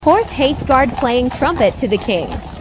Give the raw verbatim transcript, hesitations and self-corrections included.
Horse hates guard playing trumpet to the king.